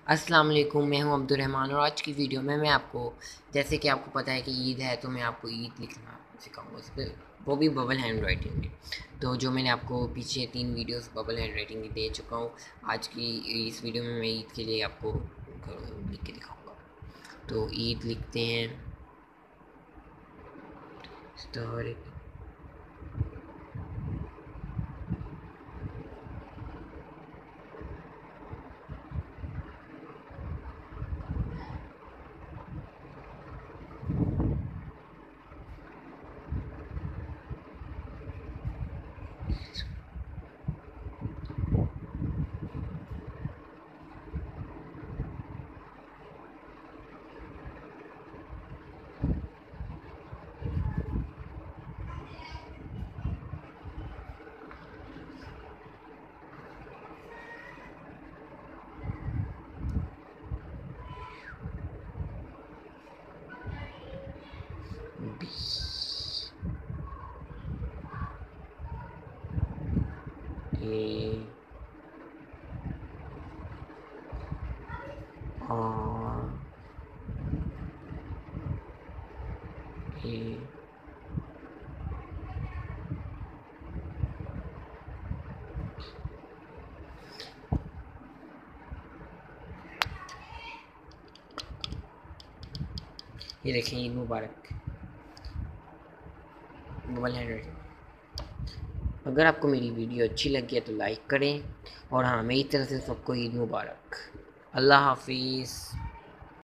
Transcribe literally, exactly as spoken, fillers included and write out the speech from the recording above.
अस्सलाम वालेकुम, मैं हूं अब्दुल रहमान और आज की वीडियो में मैं आपको, जैसे कि आपको पता है कि ईद है तो मैं आपको ईद लिखना सिखाऊंगा उस पर, वो भी बबल हैंड राइटिंग में। तो जो मैंने आपको पीछे तीन वीडियोस बबल हैंड राइटिंग की दे चुका हूँ, आज की इस वीडियो में मैं ईद के लिए आपको लिख के दिखाऊँगा। तो ईद लिखते हैं star. B A R A ये देखें, ईद मुबारक बबल हैंड राइटिंग। अगर आपको मेरी वीडियो अच्छी लगी है तो लाइक करें और हाँ, मेरी तरफ से सबको ईद मुबारक। अल्लाह हाफिज़।